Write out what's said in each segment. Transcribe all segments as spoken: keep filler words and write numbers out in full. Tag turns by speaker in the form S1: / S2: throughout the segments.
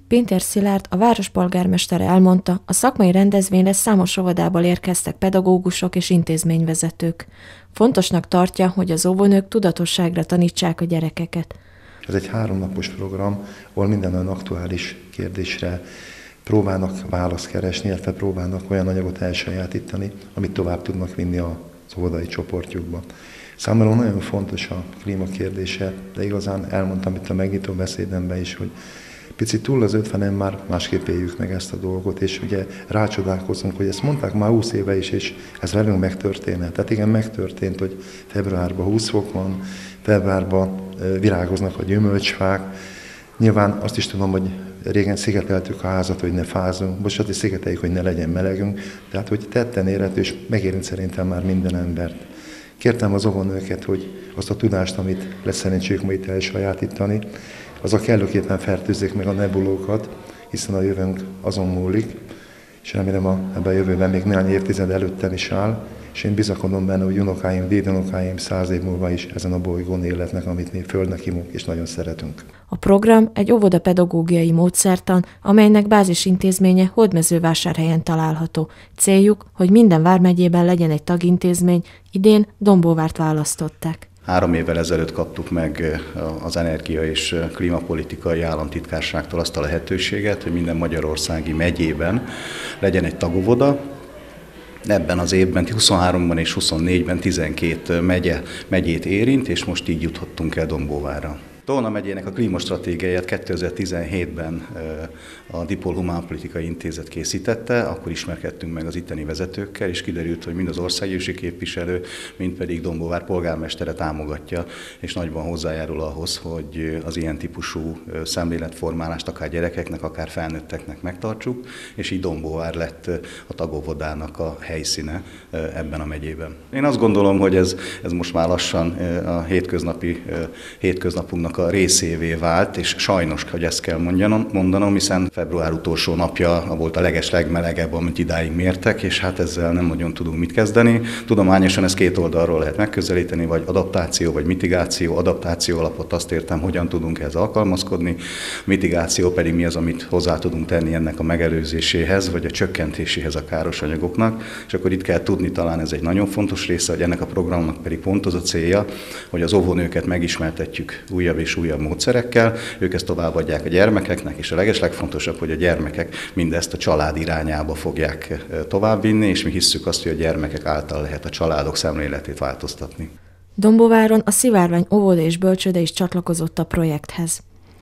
S1: Pintér Szilárd, a város polgármestere elmondta, a szakmai rendezvényre számos óvodából érkeztek pedagógusok és intézményvezetők. Fontosnak tartja, hogy az óvónők tudatosságra tanítsák a gyerekeket.
S2: Ez egy háromnapos program, ahol minden olyan aktuális kérdésre próbálnak választ keresni, illetve próbálnak olyan anyagot elsajátítani, amit tovább tudnak vinni az óvodai csoportjukba. Számomra nagyon fontos a klímakérdése, de igazán elmondtam itt a megnyitó beszédemben is, hogy picit túl az ötvenen már másképp éljük meg ezt a dolgot, és ugye rácsodálkozunk, hogy ezt mondták már húsz éve is, és ez velünk megtörténhet. Tehát igen, megtörtént, hogy februárban húsz fok van, februárban virágoznak a gyümölcsfák. Nyilván azt is tudom, hogy régen szigeteltük a házat, hogy ne fázunk, most azt is szigeteljük, hogy ne legyen melegünk, tehát hogy tetten érhető, és megérint szerintem már minden embert. Kértem az óvónőket, hogy azt a tudást, amit lesz szerencséjük ma itt elsajátítani, az a kellőképpen fertőzzék meg a nebulókat, hiszen a jövőnk azon múlik, és remélem a, ebben a jövőben még néhány évtized előttem is áll, és én bizakodom benne, hogy unokáim, dédunokáim száz év múlva is ezen a bolygón életnek, amit mi földnek hívunk, és nagyon szeretünk.
S1: A program egy óvodapedagógiai módszertan, amelynek bázisintézménye Hódmezővásárhelyen található. Céljuk, hogy minden vármegyében legyen egy tagintézmény, idén Dombóvárt választották.
S3: Három évvel ezelőtt kaptuk meg az Energia és Klímapolitikai Államtitkárságtól azt a lehetőséget, hogy minden magyarországi megyében legyen egy tagóvoda. Ebben az évben, huszonháromban és huszonnégyben tizenkét megye, megyét érint, és most így juthattunk el Dombóvárra. Tolna megyének a klímastratégiáját kétezer-tizenhétben a Dipol Humánpolitikai Intézet készítette, akkor ismerkedtünk meg az itteni vezetőkkel, és kiderült, hogy mind az országgyűlési képviselő, mind pedig Dombóvár polgármestere támogatja, és nagyban hozzájárul ahhoz, hogy az ilyen típusú szemléletformálást akár gyerekeknek, akár felnőtteknek megtartsuk, és így Dombóvár lett a tagóvodának a helyszíne ebben a megyében. Én azt gondolom, hogy ez, ez most már lassan a hétköznapi, hétköznapunknak a részévé vált, és sajnos, hogy ezt kell mondjanom, mondanom, hiszen február utolsó napja volt a leges legmelegebb, amit idáig mértek, és hát ezzel nem nagyon tudunk mit kezdeni. Tudományosan ezt két oldalról lehet megközelíteni, vagy adaptáció, vagy mitigáció. Adaptáció alapot azt értem, hogyan tudunk ehhez alkalmazkodni, mitigáció pedig mi az, amit hozzá tudunk tenni ennek a megelőzéséhez, vagy a csökkentéséhez a káros anyagoknak. És akkor itt kell tudni, talán ez egy nagyon fontos része, hogy ennek a programnak pedig pont az a célja, hogy az óvónőket megismertetjük újabb és újabb módszerekkel, ők ezt továbbadják a gyermekeknek, és a legeslegfontosabb, hogy a gyermekek mindezt a család irányába fogják továbbvinni, és mi hisszük azt, hogy a gyermekek által lehet a családok szemléletét változtatni.
S1: Dombóváron a Szivárvány óvoda és bölcsőde is csatlakozott a projekthez.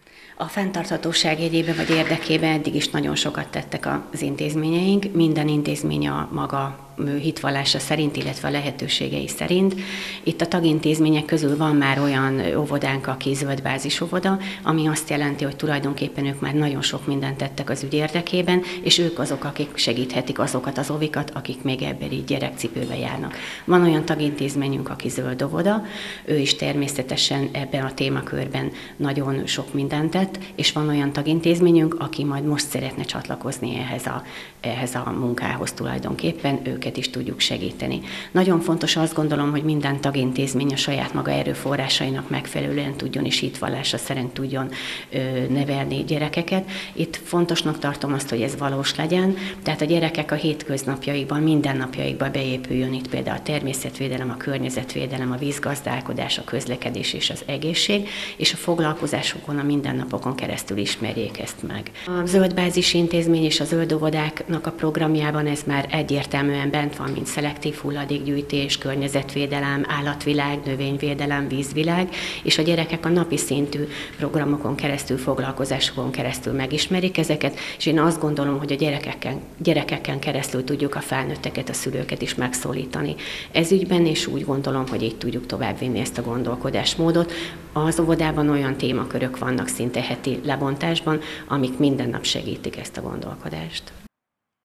S4: A fenntarthatóság jegyében vagy érdekében eddig is nagyon sokat tettek az intézményeink. Minden intézmény a maga hitvallása szerint, illetve a lehetőségei szerint. Itt a tagintézmények közül van már olyan óvodánk, aki zöldbázis óvoda, ami azt jelenti, hogy tulajdonképpen ők már nagyon sok mindent tettek az ügy érdekében, és ők azok, akik segíthetik azokat az óvikat, akik még ebben így gyerekcipőbe járnak. Van olyan tagintézményünk, aki zöld óvoda, ő is természetesen ebben a témakörben nagyon sok mindent tett, és van olyan tagintézményünk, aki majd most szeretne csatlakozni ehhez a, ehhez a munkához tulajdonképpen, ők is tudjuk segíteni. Nagyon fontos, azt gondolom, hogy minden tagintézmény a saját maga erőforrásainak megfelelően tudjon és hitvallása szerint tudjon ö, nevelni gyerekeket. Itt fontosnak tartom azt, hogy ez valós legyen, tehát a gyerekek a hétköznapjaikban, mindennapjaikban beépüljön itt például a természetvédelem, a környezetvédelem, a vízgazdálkodás, a közlekedés és az egészség, és a foglalkozásokon, a mindennapokon keresztül ismerjék ezt meg. A zöldbázis intézmény és a zöld óvodáknak a programjában ez már egyértelműen bent van, mint szelektív hulladékgyűjtés, környezetvédelem, állatvilág, növényvédelem, vízvilág, és a gyerekek a napi szintű programokon keresztül, foglalkozásokon keresztül megismerik ezeket, és én azt gondolom, hogy a gyerekeken, gyerekeken keresztül tudjuk a felnőtteket, a szülőket is megszólítani ez ügyben, és úgy gondolom, hogy így tudjuk továbbvinni ezt a gondolkodásmódot. Az óvodában olyan témakörök vannak szinte heti lebontásban, amik minden nap segítik ezt a gondolkodást.